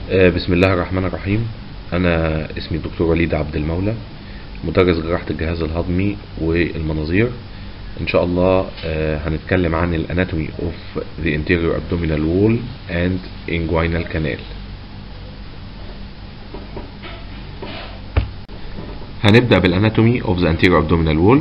بسم الله الرحمن الرحيم. أنا اسمي الدكتور وليد عبد المولى، مدرس جراحة الجهاز الهضمي والمناظير. إن شاء الله هنتكلم عن الاناتومي of the anterior abdominal wall and inguinal canal. هنبدأ بالاناتومي of the anterior abdominal wall.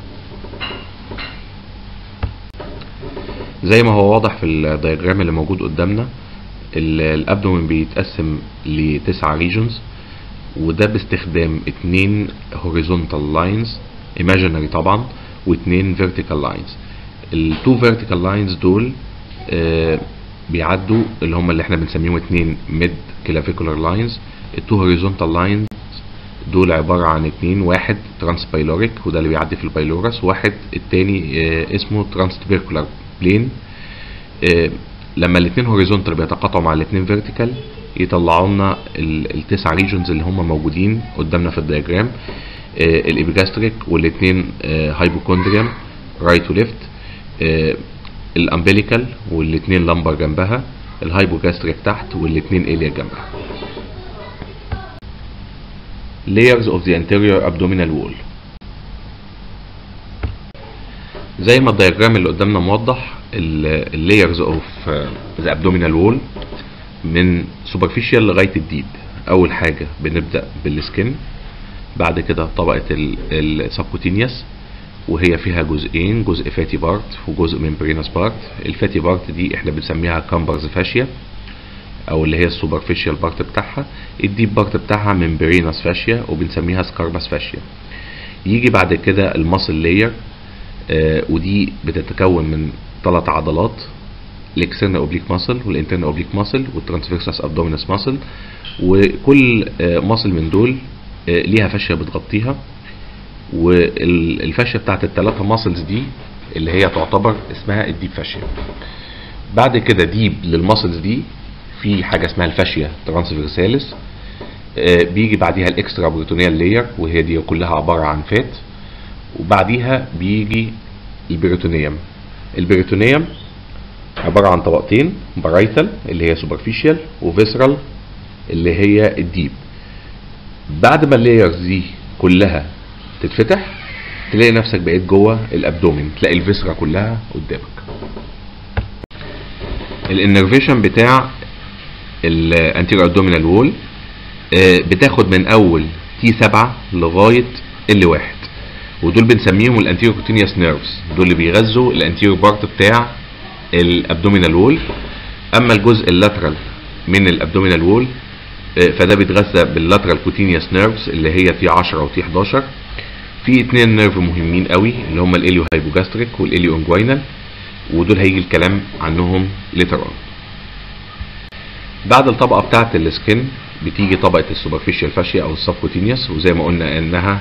زي ما هو واضح في الدياجرام اللي موجود قدامنا، الابدومين بيتقسم ل9 ريجونز، وده باستخدام 2 horizontal lines imaginary طبعا و2 vertical lines. ال2 vertical lines دول بيعدوا اللي احنا بنسميهم 2 mid clavicular lines. ال2 horizontal lines دول عبارة عن 2، واحد transpyloric وده اللي بيعدي في البايلورس، واحد التاني اسمه transtubercular plane. لما الاثنين هوريزونتال بيتقاطعوا مع الاثنين فيرتيكال يطلعوا لنا ال9 ريجونز اللي هم موجودين قدامنا في الدياجرام. الابيجاستريك والاثنين هايبوكوندريوم رايت وليفت، الامبليكال والاثنين لامبر جنبها، الهايبوجاستريك تحت والاثنين اليا جنبها. layers of the anterior abdominal wall. زي ما الدياجرام اللي قدامنا موضح، اللايرز اوف ذا ابدومينال وول من سوبرفيشال لغايه الديب. اول حاجه بنبدا بالسكن، بعد كده طبقه السبكوتينيوس وهي فيها جزئين، جزء فاتي بارت وجزء ممبرينس بارت. الفاتي بارت دي احنا بنسميها كامبرز فاشيا او اللي هي السوبرفيشال بارت بتاعها. الديب بارت بتاعها ممبرينس فاشيا وبنسميها سكاربس فاشيا. يجي بعد كده الماسل لاير، ودي بتتكون من 3 عضلات، الاكسترنال اوبليك ماسل والانترنال اوبليك ماسل والترانسفيرسس ابدومينس ماسل، وكل ماسل من دول ليها فاشيه بتغطيها. والفاشيه بتاعت ال3 ماسلز دي اللي هي تعتبر اسمها الديب فاشيه. بعد كده ديب للماسلز دي في حاجه اسمها الفاشيه ترانسفيرساليس. بيجي بعديها الاكسترا بريتونيال لاير وهي دي كلها عباره عن فات، وبعديها بيجي البريتونيوم. البريتونيوم عبارة عن طبقتين، بارايتال اللي هي سوبرفيشال وفيسرال اللي هي الديب. بعد ما اللايرز دي كلها تتفتح تلاقي نفسك بقيت جوه الابدومين، تلاقي الفيسرا كلها قدامك. الانرفيشن بتاع الانتيريور ابدومينال وول بتاخد من اول T7 لغايه L1، ودول بنسميهم الانتيريور كوتينيوس نيرفز، دول اللي بيغذوا الانتيريور بارت بتاع الابدومينال وول. اما الجزء اللاترال من الابدومينال وول فده بيتغذى باللاترال كوتينيوس نيرفز اللي هي في 10 وفي 11. في 2 نيرف مهمين قوي اللي هم الاليو هايبوجاستريك والاليو انجوينال، ودول هيجي الكلام عنهم ليتر اون. بعد الطبقه بتاعه السكن بتيجي طبقه السوبرفيشال فاشيا او السبكوتينيوس، وزي ما قلنا انها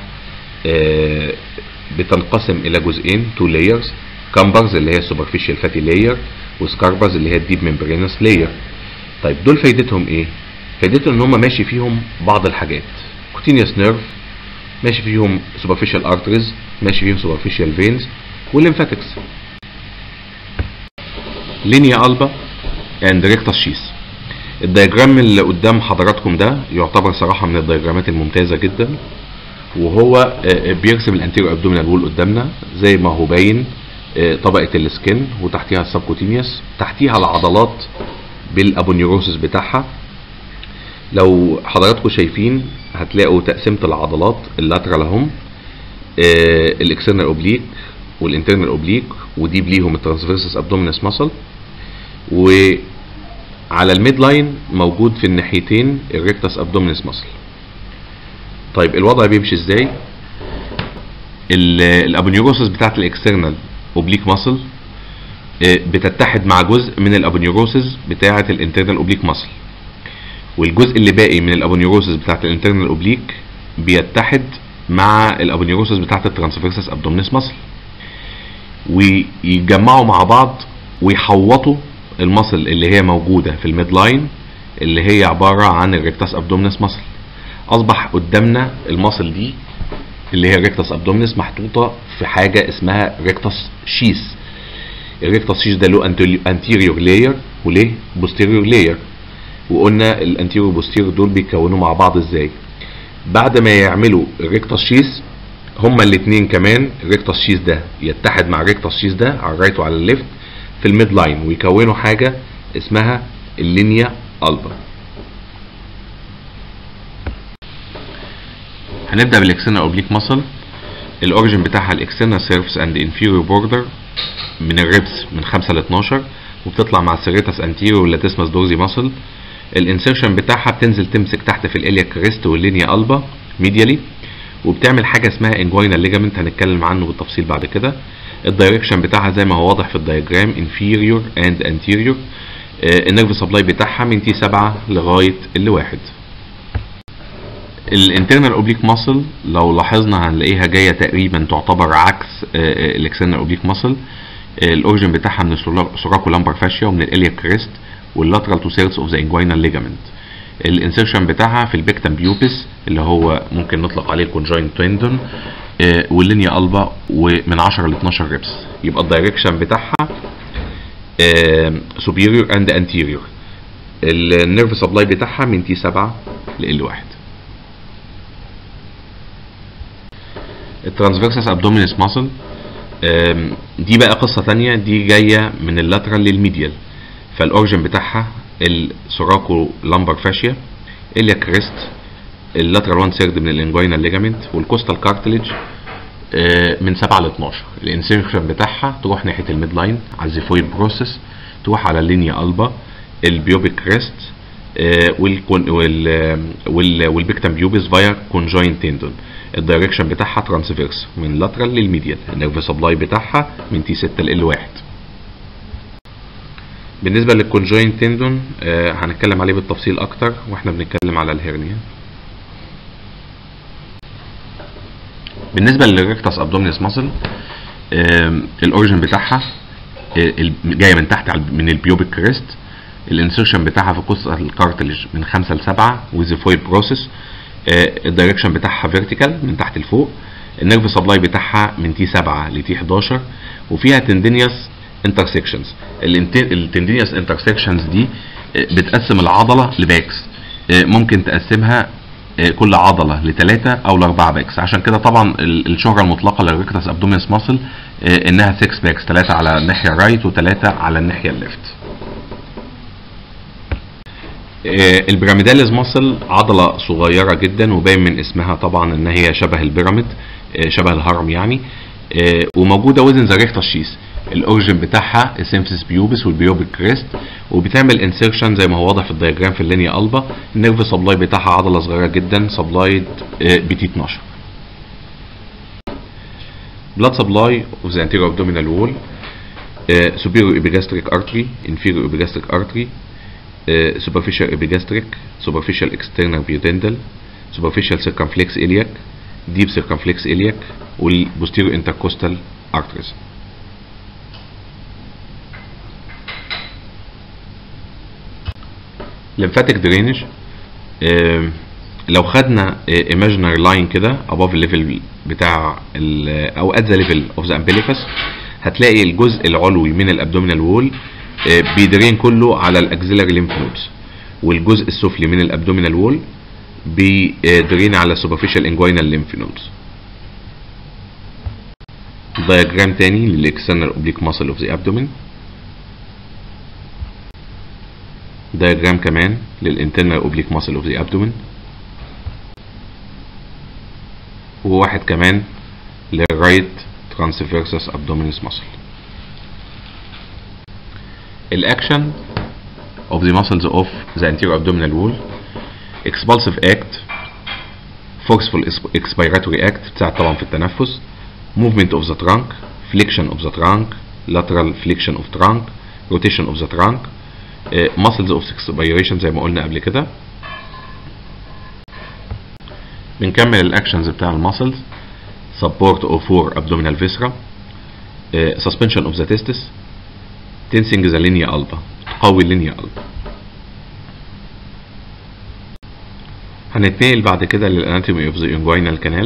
بتنقسم الى جزئين، 2 layers، كامبرز اللي هي السوبرفيشال فاتي لاير وسكاربرز اللي هي الديب ممبرينس لاير. طيب دول فايدتهم ايه؟ فايدتهم ان هم ماشي فيهم بعض الحاجات، كوتينيوس نيرف ماشي فيهم سوبرفيشال ارتريز، ماشي فيهم سوبرفيشال فينز والليمفاتكس. لينيا البا اند ريكتس شيس. الدياجرام اللي قدام حضراتكم ده يعتبر صراحه من الدياجرامات الممتازه جدا، وهو بيرسم الانتيريور ابدومينال وول قدامنا زي ما هو باين، طبقه السكن وتحتيها السبكوتينيوس، تحتيها العضلات بالابونيوروسس بتاعها. لو حضراتكم شايفين هتلاقوا تقسيمه العضلات اللاترال اهم، الاكسترنال اوبليك والانترنال اوبليك، ودي ليهم الترانسفيرسس ابدومينس ماسل، وعلى الميد لاين موجود في الناحيتين الريكتس ابدومينس ماسل. طيب الوضع بيمشي ازاي؟ الابونيوروسس بتاعت الاكسترنال اوبليك ماسل بتتحد مع جزء من الابونيوروسس بتاعت الانترنال اوبليك ماسل، والجزء اللي باقي من الابونيوروسس بتاعت الانترنال اوبليك بيتحد مع الابونيوروسس بتاعت الترانسفيرسس ابدومينس ماسل، ويتجمعوا مع بعض ويحوطوا الماسل اللي هي موجوده في الميد لاين اللي هي عباره عن الريكتس ابدومينس ماسل. اصبح قدامنا الماسل دي اللي هي الريكتس ابدومينس محطوطه في حاجه اسمها ريكتس شيس. الريكتس شيس ده له انتيريور لاير وليه بوستيريور لاير. وقلنا الانتيريور والبوستيريور دول بيكونوا مع بعض ازاي. بعد ما يعملوا الريكتس شيس هما الاثنين كمان، الريكتس شيس ده يتحد مع الريكتس شيس ده على الرايت وعلى الليفت في الميد لاين ويكونوا حاجه اسمها اللينيا البا. هنبدا بالاكسترنال اوبليك ماسل. الاوريجن بتاعها الاكسترنال سيرفس اند انفيريور بوردر من الريبس من 5 ل 12، وبتطلع مع السيريتاس انتيريور واللاتيسماس دورزي ماسل. الانسيرشن بتاعها بتنزل تمسك تحت في الاليا كريست واللينيا البا ميديالي، وبتعمل حاجه اسمها انجوينال ليجامنت هنتكلم عنه بالتفصيل بعد كده. الدايركشن بتاعها زي ما هو واضح في الدايجرام انفيريور اند انتيريور. النيرف سبلاي بتاعها من تي 7 لغايه ال 1. الانترنال اوبليك ماسل لو لاحظنا هنلاقيها جايه تقريبا تعتبر عكس الاكسترنال اوبليك ماسل. الاوريجن بتاعها من السوراكو لامبر فاشيا ومن الاليا كريست واللاترال تو سيرتس اوف ذا انجوينال ليجامنت. الانسيرشن بتاعها في البيكتم بيوبس اللي هو ممكن نطلق عليه الكونجوينت تندون واللينيا البا ومن 10 ل 12 ريبس. يبقى الدايركشن بتاعها superior and anterior. النيرف سبلاي بتاعها من تي 7 ل ال 1. الترانسفيرسس ابدومينس ماسل دي بقى قصه ثانيه، دي جايه من اللاترال للميديال. فالاورجن بتاعها السوراكو لامبر فاشيا، اليا كريست، اللاترال 1 سيرد من الانجوينال ليجامنت، والكوستال كارتليج من 7 ل 12. الانسيرشن بتاعها تروح ناحيه الميد لاين على الزيفويد بروسيس، تروح على اللينيا البا، البيوبيك كريست والبيكتم بيوبس فايا كونجوينت تندون. الدايركشن بتاعها ترانسفيرس من لاترال للميديال. النيرف سبلاي بتاعها من تي 6 ل 1. بالنسبه للكونجوينت تندون هنتكلم عليه بالتفصيل اكتر واحنا بنتكلم على الهرنيا. بالنسبه للريكتس ابدومينس ماسل الاوريجن بتاعها جايه من تحت من البيوبيك كريست. الانسيرشن بتاعها في قصه الكارتليج من 5 ل 7 وزيفويد بروسيس. الدايركشن بتاعها فيرتيكال من تحت لفوق. النيرف سبلاي بتاعها من تي 7 لتي 11 وفيها تندينيوس انترسكشنز. التندينيوس انترسكشنز دي بتقسم العضله لباكس، ممكن تقسمها كل عضله ل3 او ل4 باكس. عشان كده طبعا الشهره المطلقه للريكتس ابدومينس ماسل انها 6 باكس، 3 على الناحيه الرايت و3 على الناحيه الليفت. البيراميداليز ماسل عضله صغيره جدا وباين من اسمها طبعا ان هي شبه البيراميد، شبه الهرم يعني، وموجوده وزن ذا ريكتس شيس. الاوريجن بتاعها السيمفيس بيوبس والبيوبيك كريست، وبتعمل انسيرشن زي ما هو واضح في الدايجرام في اللينيا البا. النيرف سبلاي بتاعها عضله صغيره جدا سبلايد بتي 12. blood supply of the anterior abdominal wall, superior epigastric artery, inferior epigastric artery, superficial epigastric, superficial external pudendal, superficial circumflex iliac, deep circumflex iliac, والposterior intercostal arteries. lymphatic drainage لو خدنا imaginary line كده above الليفل بتاع او at the level of the umbilicus هتلاقي الجزء العلوي من الابدومينال وول بيدرين كله على الاكسيلاري ليمف نودز، والجزء السفلي من الابدومينال وول بيدرين على superficial inguinal lymph nodes. دايجرام تاني للاكسترنال اوبليك ماسل اوف ذا ابدومين. دايجرام كمان للانترنال اوبليك ماسل اوف ذا ابدومين، وواحد كمان للرايت ترانسفيرسس ابدومينس ماسل. الاكشن of the muscles of the anterior abdominal wall: expulsive act, forceful expiratory act بتاعت طبعا في التنفس، movement of the trunk, flexion of the trunk, lateral flexion of trunk, rotation of the trunk, muscles of expiration زي ما قلنا قبل كده. بنكمل الاكشنز بتاع المسلز: support of four abdominal viscera, suspension of the testis, tensing the linea alba، تقوي اللينيا البا. هنتنقل بعد كده للاناتومي اوف ذا انجوينال كانال.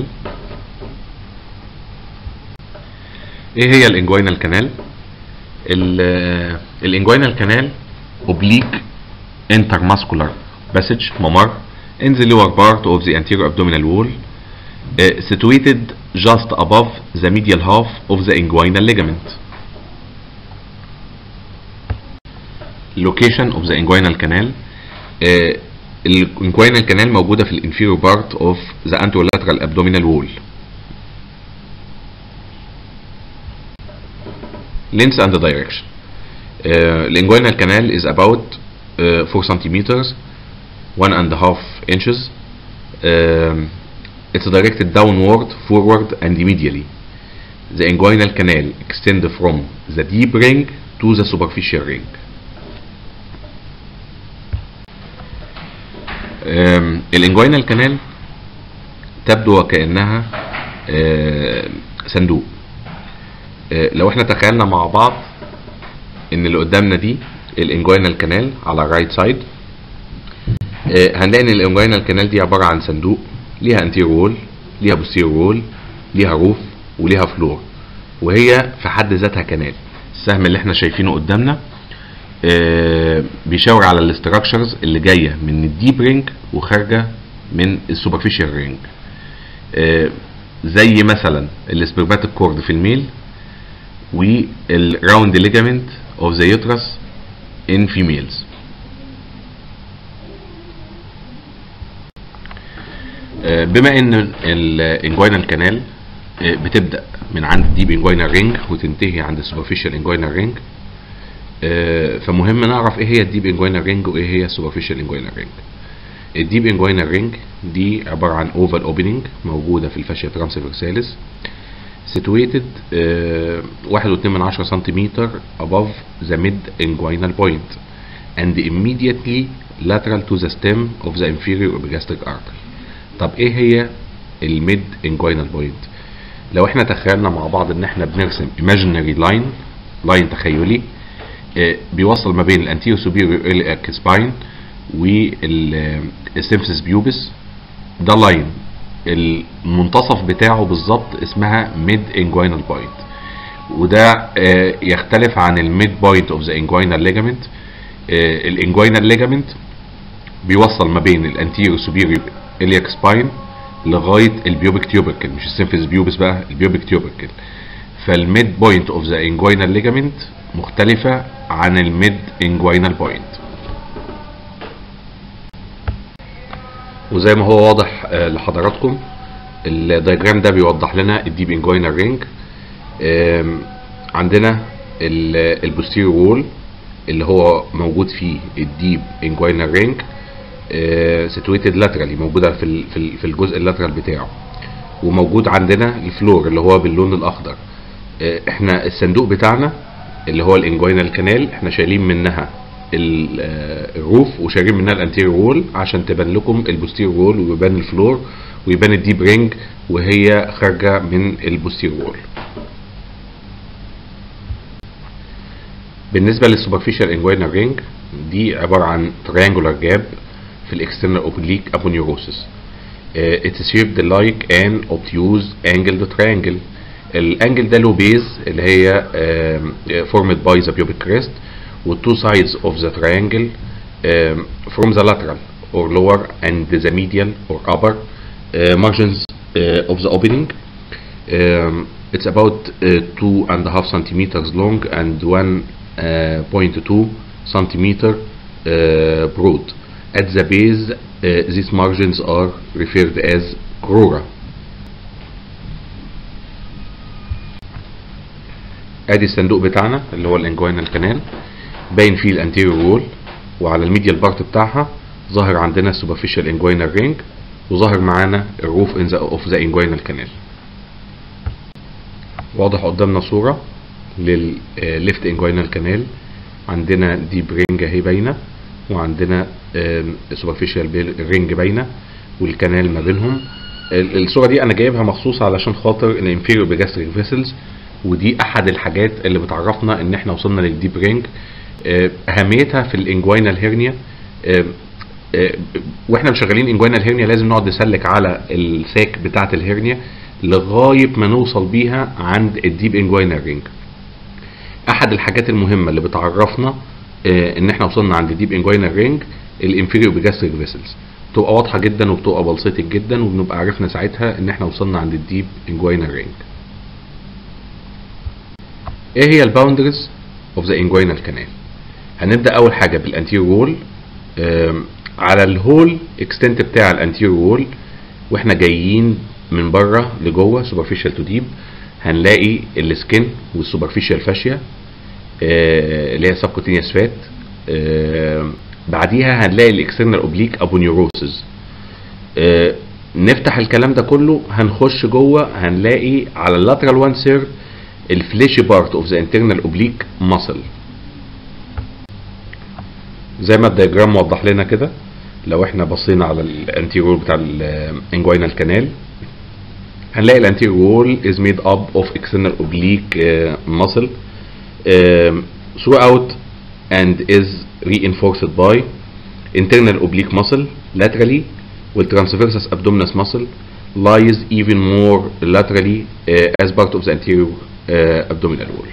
ايه هي الانجوينال كانال؟ الانجوينال كانال اوبليك intermuscular passage ممر in the lower part of the anterior abdominal wall situated just above the medial half of the inguinal ligament. Location of the inguinal canal. الانجوينال canal موجودة في inferior part of the anterolateral abdominal wall. Length and direction. Inguinal canal is about 4 centimeters, 1.5 inches. It's directed downward, forward, and medially. The inguinal canal extends from the deep ring to the superficial ring. الانجوينال كانال تبدو وكأنها صندوق. لو احنا تخيلنا مع بعض ان اللي قدامنا دي الانجوينال كانال على الرايت سايد، هنلاقي ان الانجوينال كانال دي عبارة عن صندوق ليها انتيريور وول، ليها بوستيريور وول، ليها روف، وليها فلور، وهي في حد ذاتها كانال. السهم اللي احنا شايفينه قدامنا بيشاور على الاستراكشرز اللي جايه من الديب رينج وخارجه من السوبرفيشال رينج، زي مثلا السبرماتيك كورد في الميل والراوند ليجامنت اوف ذا يوترس ان فيميلز. بما ان الانجوينال كانال بتبدا من عند الديب انجوينال رينج وتنتهي عند السوبرفيشال انجوينال رينج، فمهم نعرف ايه هي الديب انجوينال رينج وايه هي السوبرفيشال انجوينال رينج. الديب انجوينال رينج دي عباره عن اوفال اوبننج موجوده في الفاشيا ترانسفيرساليس situated 1.2 سنتيمتر above the mid inguinal point and immediately lateral to the stem of the inferior epigastric artery. طب ايه هي الميد انجوينال بوينت؟ لو احنا تخيلنا مع بعض ان احنا بنرسم imaginary لاين تخيلي بيوصل ما بين الانتيريور سوبيريور إلياك سباين والسيمفيسيس بيوبس، ده لاين المنتصف بتاعه بالظبط اسمها ميد انجوينال بوينت، وده يختلف عن الميد بوينت اوف ذا انجوينال ليجامنت. الانجوينال ليجامنت بيوصل ما بين الانتيريور سوبيريور إلياك سباين لغايه البيوبيك تيوبركل، مش السيمفيسيس بيوبس بقى، البيوبيك تيوبركل. فالميد بوينت اوف ذا انجوينال ليجامنت مختلفة عن الميد انجوينال بوينت. وزي ما هو واضح لحضراتكم الدايجرام ده بيوضح لنا الديب انجوينال رينج. عندنا البوستيريور وول اللي هو موجود فيه الديب انجوينال رينج سيتويتد لاترالي، موجودة في الجزء اللاترال بتاعه، وموجود عندنا الفلور اللي هو باللون الاخضر. احنا الصندوق بتاعنا اللي هو الانجوينال كانال احنا شايلين منها الروف وشايلين منها الانتيريور وول عشان تبان لكم البوستيريور وول ويبان الفلور ويبان الديب رينج وهي خارجه من البوستيريور وول. بالنسبه للسوبرفيشال انجوينال رينج دي عباره عن تريانجولار جاب في الاكسترنال اوبليك ابونيوروسس. It's shaped like an obtuse angled triangle. الانجل ده له بيز اللي هي formed by the pubic crest with two sides of the triangle from the lateral or lower and the medial or upper margins of the opening. It's about 2.5 centimeters long and 1.2 centimeter broad. At the base these margins are referred as crura. ادي الصندوق بتاعنا اللي هو الانجوينال كانال، باين فيه الانتيريور وول، وعلى الميديال بارت بتاعها ظاهر عندنا السوبرفيشال انجوينال رينج، وظاهر معانا الروف اوف ذا انجوينال كانال. واضح قدامنا صوره للليفت انجوينال كانال، عندنا ديب رينج اهي باينه، وعندنا السوبرفيشال رينج باينه والكانال ما بينهم. الصوره دي انا جايبها مخصوص علشان خاطر الانفيريور بيجاستريك فيسلز، ودي احد الحاجات اللي بتعرفنا ان احنا وصلنا للديب رينج. اهميتها في الانجوينال هيرنيا، واحنا شغالين انجوينال هيرنيا لازم نقعد نسلك على الساك بتاعه الهيرنيا لغايه ما نوصل بيها عند الديب انجوينال رينج. احد الحاجات المهمه اللي بتعرفنا ان احنا وصلنا عند ديب انجوينال رينج الانفيريور بيجاستريك فيسلز، بتبقى واضحه جدا وبتبقى بلصتك جدا، وبنبقى عرفنا ساعتها ان احنا وصلنا عند الديب انجوينال رينج. ايه هي الباوندريز اوف ذا انجوينال كانال؟ هنبدا اول حاجه بالانتيريور وول. على الهول اكستنت بتاع الانتيريور وول واحنا جايين من بره لجوه سوبرفيشال تو ديب، هنلاقي السكن والسوبرفيشال فاشيا اللي هي سبكوتينيوس فات. بعديها هنلاقي الاكسترنال اوبليك ابونيوروسز. نفتح الكلام ده كله، هنخش جوه هنلاقي على اللاترال 1 ثيرد الفليشي بارت اوف ذا انترنال اوبليك ماسل، زي ما الدياجرام موضح لنا كده. لو احنا بصينا على الانتيريور بتاع الانجوينال كانال هنلاقي الانتيريور وول is made up of external oblique muscle throughout and is reinforced by internal oblique muscle laterally, while transversus abdominis muscle lies even more laterally as part of the anterior abdominal wall.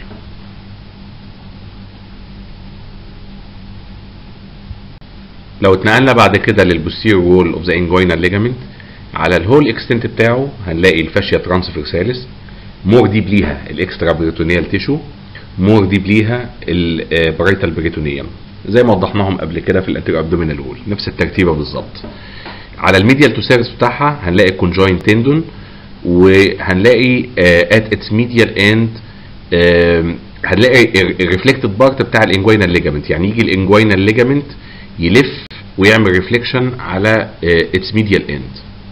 لو اتنقلنا بعد كده للبوستيريور وول اوف ذا انجوينال ليجامنت، على الهول اكستنت بتاعه هنلاقي الفاشيا ترانسفيرساليس، مور ديب ليها الاكسترا بريتونيال تيشو، مور ديب ليها البرايتال بريتونيوم، زي ما وضحناهم قبل كده في الانتيريور ابدومينال وول، نفس الترتيبه بالظبط. على الميديال توسيرس بتاعها هنلاقي الكونجوين تندون، وهنلاقي ات اتس ميديال اند هنلاقي الريفلكتد بارت بتاع الانجوينال ليجامنت، يعني يجي الانجوينال ليجامنت يلف ويعمل ريفليكشن على اتس ميديال اند.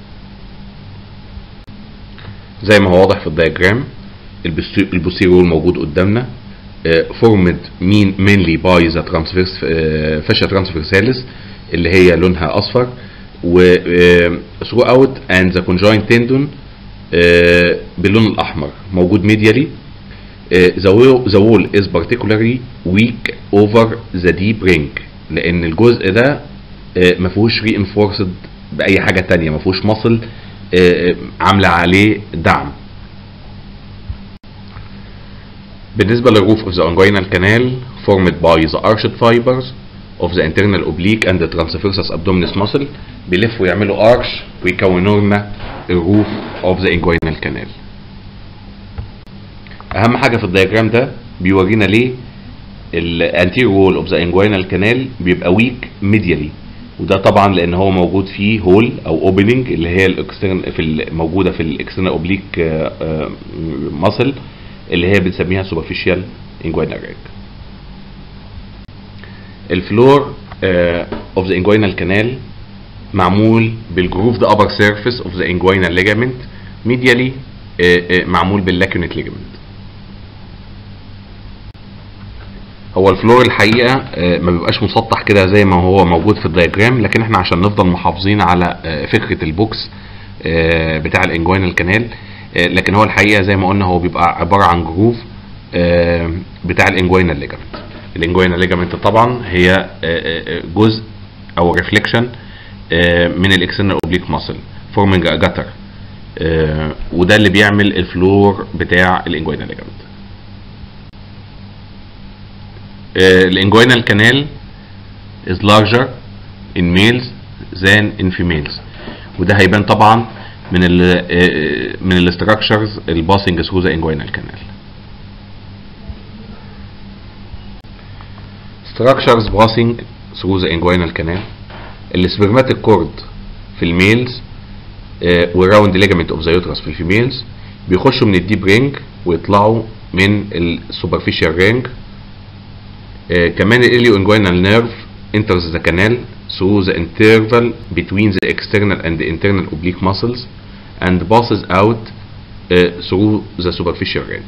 زي ما هو واضح في الدياجرام، البوستيريور موجود قدامنا فورمد mainly by the transverse fascia transversalis اللي هي لونها اصفر، و throughout and the conjoint tendon باللون الاحمر موجود medially. the wall is particularly weak over the deep ring، لان الجزء ده ما فيهوش reinforced باي حاجه تانية، ما فيهوش مصل عامله عليه دعم. بالنسبه للروف of the inguinal canal formed by the arched fibers of the internal oblique and the transversus abdominis muscle، بيلفوا يعملوا arch ويكونوا لنا الروف of the inguinal canal. اهم حاجه في الدياجرام ده بيورينا ليه الانتيريور وول اوف ذا انجوينال كانال بيبقى ويك ميديالي، وده طبعا لان هو موجود فيه هول او اوبننج اللي هي موجوده في الاكسترنال اوبليك ماسل اللي هي بنسميها سوبرفيشال انجوينال رينج. الفلور اوف ذا انجوينال كانال معمول بالجروف ذا ابر سيرفيس اوف ذا انجوينال ليجامنت، ميديالي معمول باللاكونيت ليجامنت. هو الفلور الحقيقه ما بيبقاش مسطح كده زي ما هو موجود في الدياجرام، لكن احنا عشان نفضل محافظين على فكره البوكس بتاع الانجوينال كانال، لكن هو الحقيقه زي ما قلنا هو بيبقى عباره عن جروف بتاع الانجوينال ليجامنت. الانجوينال ليجامنت طبعا هي جزء او ريفليكشن من الاكسترنال اوبليك ماسل فورمينج ا جاتر، وده اللي بيعمل الفلور بتاع الانجوينال ليجامنت. الانجوينال كانال is larger in males than in females، وده هيبان طبعا من الاستراكشرز الباسنج through the inguinal canal. structures passing through the inguinal canal: السبرماتيك كورد في الميلز والراوند ليجامنت اوف ذا يوترس في الفيميلز بيخشوا من الديب رينج ويطلعوا من السوبرفيشال رينج. كمان الاليو انجوينال نيرف enters the canal through the interval between the external and the internal oblique muscles and passes out through the superficial ring.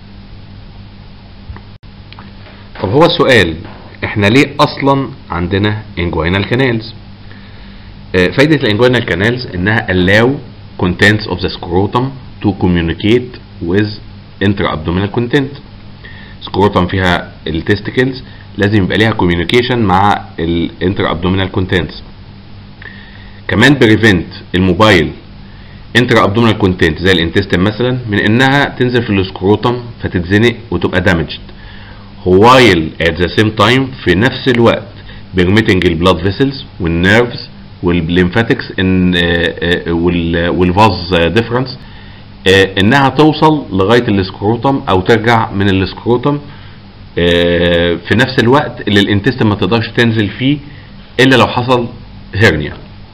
طب هو السؤال، احنا ليه اصلا عندنا inguinal canals؟ فايدة الانجوينال canals انها allow contents of the scrotum to communicate with intra-abdominal content. scrotum فيها التستيكلز، لازم يبقى ليها communication مع الانترا-abdominal contents. كمان بريفنت الموبايل intra-abdominal content زي الانتستين مثلا من انها تنزل في السكروتم فتتزنق وتبقى damaged، while at the same time في نفس الوقت permitting البلاد فيسلز والنيرفز والليمفاتكس والفاز ديفرنس انها توصل لغايه السكروتم او ترجع من السكروتم في نفس الوقت اللي الانتستين ما تقدرش تنزل فيه الا لو حصل هيرنيا.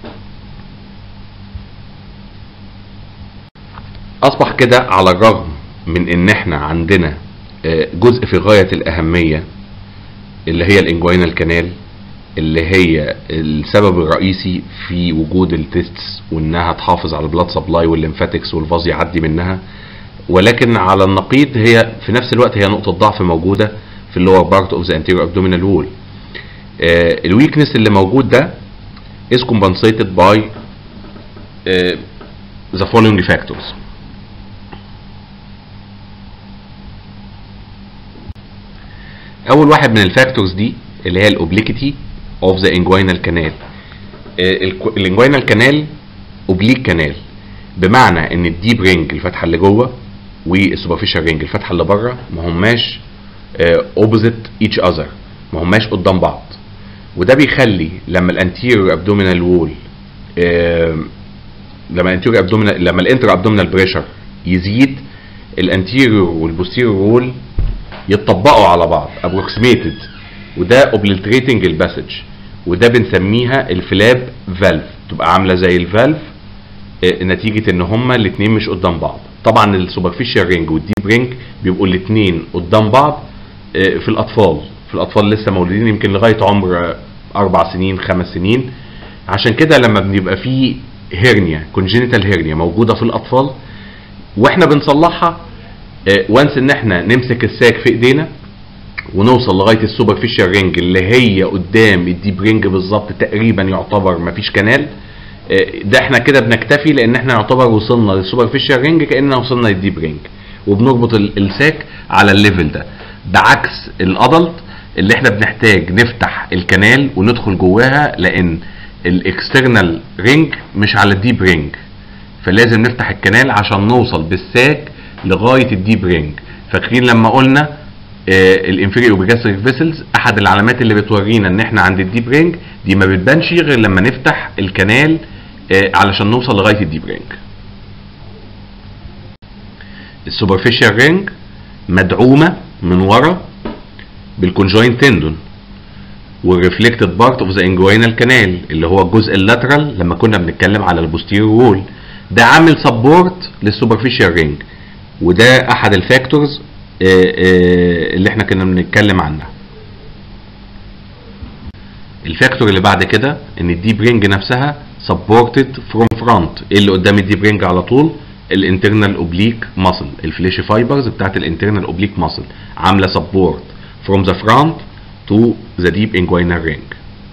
اصبح كده على الرغم من ان احنا عندنا جزء في غايه الاهميه اللي هي الانجوينال كانال اللي هي السبب الرئيسي في وجود التيستس وانها تحافظ على البلاد سبلاي والليمفاتكس والفاز يعدي منها، ولكن على النقيض هي في نفس الوقت هي نقطه ضعف موجوده في اللور بارت اوف ذا انتيريور ابدومينال وول. الويكنس اللي موجود ده is compensated by the following factors. اول واحد من الفاكتورز دي اللي هي الاوبليكيتي اوف ذا انجوينال كانال. الانجوينال كانال اوبليك كانال، بمعنى ان الديب رينج الفتحه اللي جوه والسوبرفيشال رينج الفتحه اللي بره ما هماش اوبوزيت ايتش اذر، ما هماش قدام بعض، وده بيخلي لما الانتيريور ابدومينال وول لما الانتر ابدومينال بريشر يزيد الانتيريور والبوستيريور وول يتطبقوا على بعض ابروكسيميتد، وده اوبليتريتنج الباسج، وده بنسميها الفلاب فالف، تبقى عامله زي الفالف نتيجه ان هما الاثنين مش قدام بعض. طبعا السوبرفيشال رينج والديب رينج بيبقوا الاثنين قدام بعض في الاطفال لسه مولودين يمكن لغايه عمر 4 سنين 5 سنين. عشان كده لما بنبقى في هيرنيا كونجينيتال هيرنيا موجوده في الاطفال واحنا بنصلحها وانس ان احنا نمسك الساك في ايدينا ونوصل لغايه السوبرفيشال رينج اللي هي قدام الديب رينج بالظبط تقريبا يعتبر مفيش كانال، ده احنا كده بنكتفي لان احنا يعتبر وصلنا للسوبرفيشال رينج كاننا وصلنا للديب رينج، وبنربط الساك على الليفل ده، بعكس الادلت اللي احنا بنحتاج نفتح الكانال وندخل جواها لان الاكسترنال رينج مش على الديب رينج، فلازم نفتح الكانال عشان نوصل بالساك لغايه الديب رينج. فاكرين لما قلنا الانفيريور بيجاستريك فيسلز احد العلامات اللي بتورينا ان احنا عند الديب رينج دي ما بتبانش غير لما نفتح الكانال علشان نوصل لغايه الديب رينج. السوبرفيشال رينج مدعومه من ورا بالكونجوينت تندون والريفلكتد بارت اوف ذا انجوينال كانال اللي هو الجزء اللاترال لما كنا بنتكلم على البوستيريور وول، ده عامل سبورت للسوبرفيشال رينج، وده احد الفاكتورز اللي احنا كنا بنتكلم عنها. الفاكتور اللي بعد كده ان الديب رينج نفسها سبورتد فروم فرونت، ايه اللي قدام الديب رينج على طول؟ الانترنال اوبليك ماسل، الفليشي فايبرز بتاعت الانترنال اوبليك ماسل عامله سبورت فروم ذا فرونت تو ذا ديب انجوينال رينج.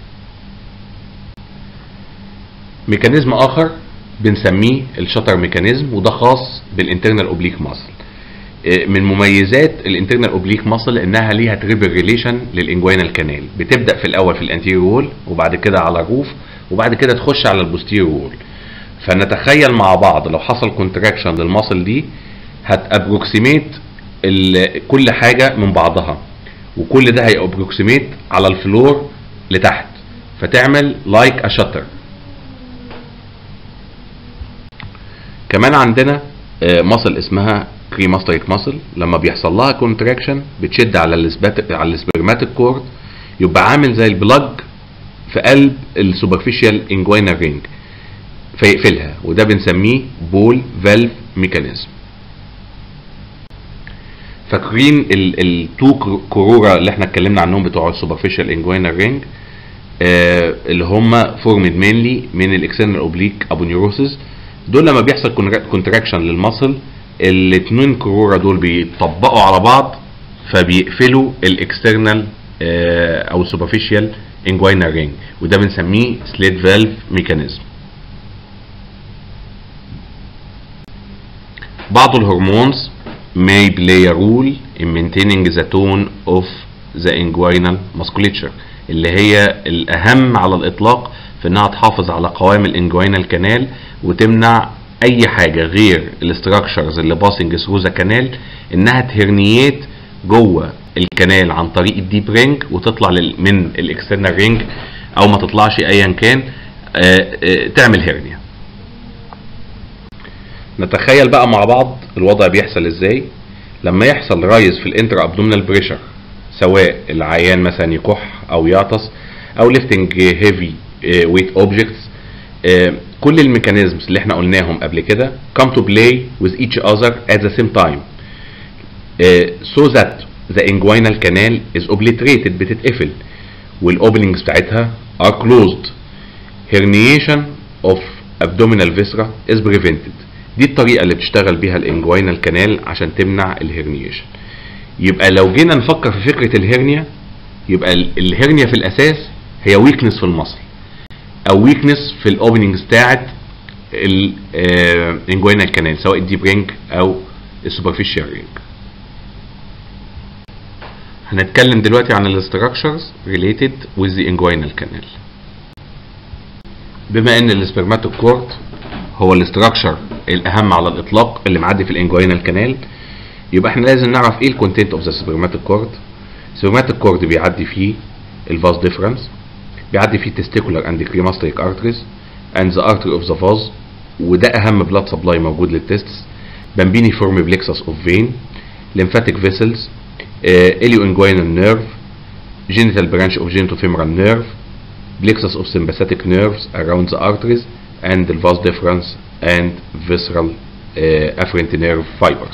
ميكانيزم اخر بنسميه الشاتر ميكانيزم، وده خاص بالانترنال اوبليك ماسل. من مميزات الانترنال اوبليك ماسل انها ليها تريبل ريليشن للانجوينال كانال، بتبدا في الاول في الانتيريور وول وبعد كده على الروف وبعد كده تخش على البوستيريور وول. فنتخيل مع بعض لو حصل كونتراكشن للماسل دي هتابروكسيميت كل حاجه من بعضها، وكل ده هيابروكسيميت على الفلور لتحت فتعمل لايك ا شاتر. كمان عندنا ماسل اسمها كريماستريك ماسل، لما بيحصل لها كونتراكشن بتشد على السبرماتيك كورد، يبقى عامل زي البلاج في قلب السوبرفيشال انجوينال رينج فيقفلها، وده بنسميه بول فالف ميكانيزم. فاكرين التو كورورا اللي احنا اتكلمنا عنهم بتوع السوبرفيشال انجوينال رينج اللي هم فورمد مينلي من الاكسترنال اوبليك ابونيوروسيس، دول لما بيحصل كونتراكشن للماسل الاثنين كرورة دول بيطبقوا على بعض فبيقفلوا الاكسترنال او السوبرفيشال انجوينال رينج، وده بنسميه سليت فالف ميكانيزم. بعض الهرمونز may play a role in maintaining the tone of the inguinal musculature، اللي هي الاهم على الاطلاق في انها تحافظ على قوام الانجوينال كانال وتمنع اي حاجه غير الاستراكشرز اللي باسنج ثرو ذا كانال انها تهرنيات جوه الكنال عن طريق الديب رينج وتطلع من الاكسترنال رينج او ما تطلعش ايا كان، تعمل هيرنيا. نتخيل بقى مع بعض الوضع بيحصل ازاي لما يحصل رايز في الانترا ابدومينال بريشر، سواء العيان مثلا يكح او يعطس او ليفتنج هيفي ويت اوبجكتس. كل الميكانيزمز اللي احنا قلناهم قبل كده come to play with each other at the same time so that the inguinal canal is obliterated، بتتقفل والاوبننجز بتاعتها are closed. herniation of abdominal viscera is prevented. دي الطريقة اللي بتشتغل بيها الانجوينال كانال عشان تمنع الهرنيشن. يبقى لو جينا نفكر في فكرة الهرنيا، يبقى الهرنيا في الاساس هي ويكنس في المصل او ويكنس في الاوبننجز بتاعت الانجوينال كانال، سواء الديب رينج او السوبرفيشال رينج. هنتكلم دلوقتي عن الاستراكشرز related with the inguinal canal. بما ان السبرماتوكورد هو الاستراكشر الاهم على الاطلاق اللي معدي في الانجوينال كانال، يبقى احنا لازم نعرف ايه الكونتنت اوف ذا سبرماتوكورد. السبرماتوكورد بيعدي فيه الفاز ديفرنس، بيعدي فيه testicular and cremasteric arteries and the artery of the vase، وده اهم بلاد سبلاي موجود للتستس. بامبيني فورم بليكسس اوف فين، lymphatic vessels، ilioinguinal nerve، genital branch of genitofemoral nerve، plexus of sympathetic nerves around the arteries and the vas deferens and visceral afferent nerve fibers.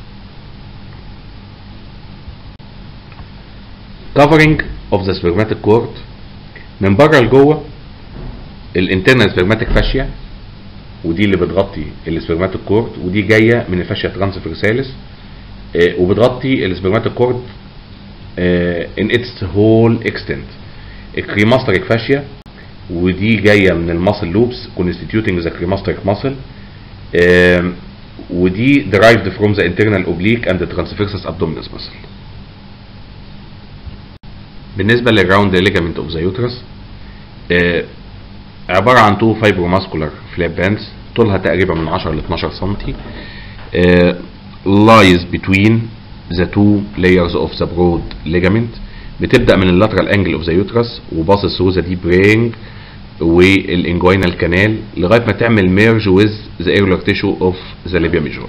Covering of the spermatic cord من بره لجوه الانترنال سبرماتيك فاشيا، ودي اللي بتغطي السبرماتيك كورد، ودي جايه من الفاشيا ترانسفيرساليس وبتغطي السبرماتيك كورد in its whole extent. الكريماستريك فاشيا ودي جايه من الماسل لوبس constituting the cremasteric muscle، ودي derived from the internal oblique and the transversus abdominis muscle. بالنسبه للراوند ليجامنت اوف ذا يوترس، عباره عن تو فايبروماسكولار فلاب باندز طولها تقريبا من 10 ل 12 سم، lies between the two layers of the broad ligament. بتبدا من اللاترال انجل اوف ذا يوترس وباصص ثرو ذا ديب رينج والانجوينال كانال لغايه ما تعمل ميرج ويز ذا ايرولار تيشو اوف ذا ليبيا ميجور.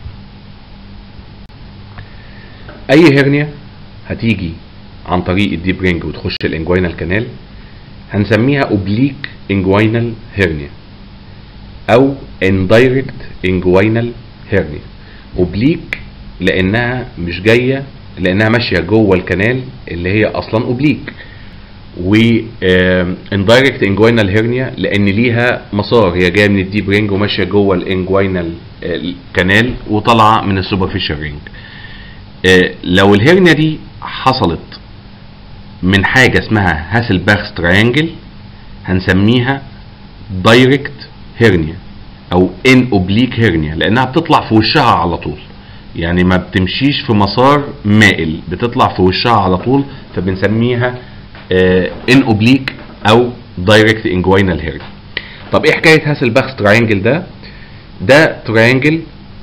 اي هرنيا هتيجي عن طريق الديب رينج وتخش الانجوينال كانال هنسميها اوبليك انجوينال هرنيا او اندايركت انجوينال هرنيا. اوبليك لانها مش جايه، لانها ماشيه جوه الكنال اللي هي اصلا اوبليك، و اندايركت انجوينال هرنيا لان ليها مسار، هي جايه من الديب رينج وماشيه جوه الانجوينال كانال وطالعه من السوبرفيشال رينج. لو الهرنيا دي حصلت من حاجه اسمها هاسلباخ تراينجل هنسميها دايركت هرنيا او ان اوبليك هرنيا، لانها بتطلع في وشها على طول، يعني ما بتمشيش في مسار مائل، بتطلع في وشها على طول، فبنسميها ان اوبليك او دايركت انجوينال هرنيا. طب ايه حكايه هاسلباخ تراينجل ده تراينجل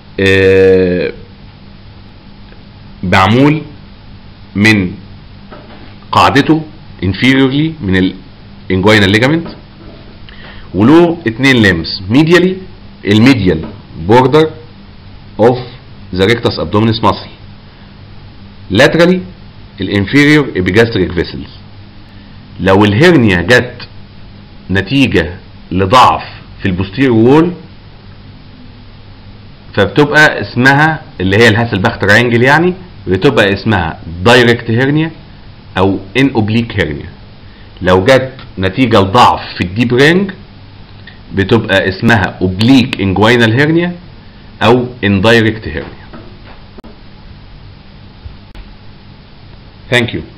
معمول من قاعدته inferiorly من الانجوينال ليجامنت، وله اتنين ليمز ميديالي، الميديال بوردر اوف ذا ريكتس ابدومينس ماسل، لاترالي الانفيريور ابيجاستريك فيسلز. لو الهرنيا جت نتيجه لضعف في البوستير وول فبتبقى اسمها اللي هي الهاسلباخ تراينجل، يعني بتبقى اسمها دايركت هرنيا او ان اوبليك هرنيا. لو جت نتيجه لضعف في الديب رينج بتبقى اسمها اوبليك انجوينال هرنيا او اندايركت هرنيا. Thank you.